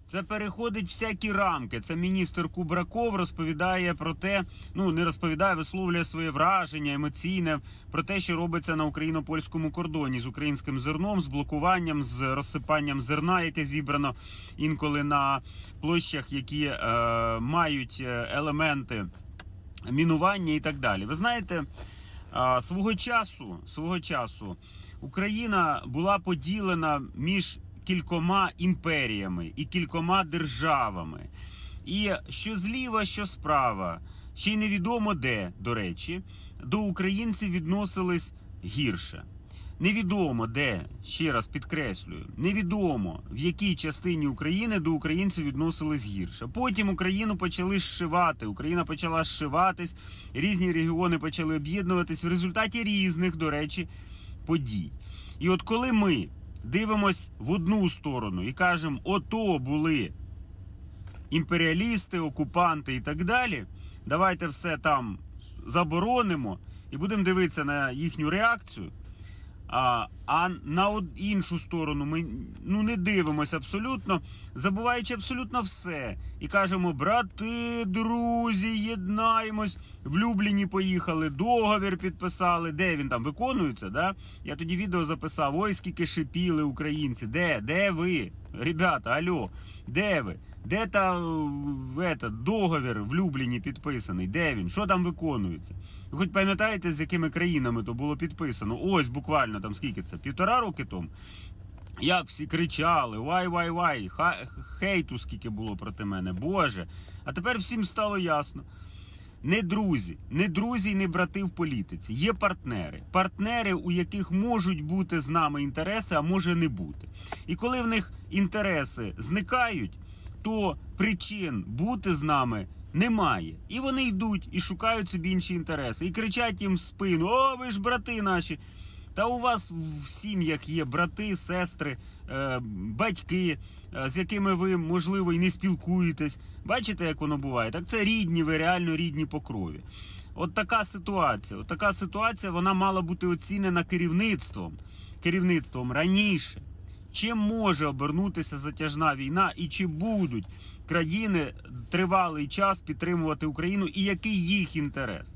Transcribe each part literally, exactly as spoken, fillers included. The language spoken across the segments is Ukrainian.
Це переходить всякі рамки. Це міністр Кубраков розповідає про те, ну не розповідає, висловлює своє враження емоційне про те, що робиться на україно-польському кордоні з українським зерном, з блокуванням, з розсипанням зерна, яке зібрано інколи на площах, які е, мають елементи мінування і так далі. Ви знаєте, е, свого часу, свого часу Україна була поділена між кількома імперіями і кількома державами. І що зліва, що справа, ще й невідомо де, до речі, до українців відносились гірше. Невідомо де, ще раз підкреслюю, невідомо в якій частині України до українців відносились гірше. Потім Україну почали зшивати, Україна почала зшиватись, різні регіони почали об'єднуватись в результаті різних, до речі, подій. І от коли ми дивимось в одну сторону і кажемо, ото були імперіалісти, окупанти і так далі, давайте все там заборонимо і будемо дивитися на їхню реакцію, а, а на іншу сторону ми ну, не дивимося абсолютно, забуваючи абсолютно все. І кажемо, брати, друзі, єднаємось, в Любліні поїхали, договір підписали. Де він там виконується, да? Я тоді відео записав, ой, скільки шипіли українці. Де? Де ви? Ребята, алло, де ви? Де та это, договір в Любліні підписаний? Де він? Що там виконується? Ви хоч пам'ятаєте, з якими країнами то було підписано? Ось буквально там скільки це? Півтора роки тому? Як всі кричали, вай-вай-вай, хейту скільки було проти мене, Боже. А тепер всім стало ясно. Не друзі, не друзі і не брати в політиці. Є партнери. Партнери, у яких можуть бути з нами інтереси, а може не бути. І коли в них інтереси зникають, то причин бути з нами немає. І вони йдуть і шукають собі інші інтереси. І кричать їм в спину, о, ви ж брати наші. Та у вас в сім'ях є брати, сестри, батьки, з якими ви, можливо, і не спілкуєтесь. Бачите, як воно буває? Так це рідні, ви реально рідні по крові. От така ситуація. От така ситуація, вона мала бути оцінена керівництвом. Керівництвом раніше. Чим може обернутися затяжна війна і чи будуть країни тривалий час підтримувати Україну і який їх інтерес?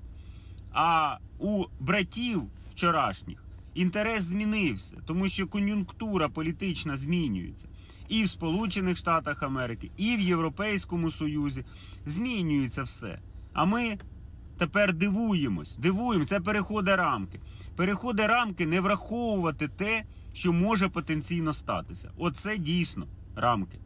А у братів вчорашніх інтерес змінився, тому що кон'юнктура політична змінюється. І в Сполучених Штатах Америки, і в Європейському Союзі змінюється все. А ми тепер дивуємось, дивуємо, це переходить рамки. Переходить рамки не враховувати те, що може потенційно статися. Оце дійсно рамки.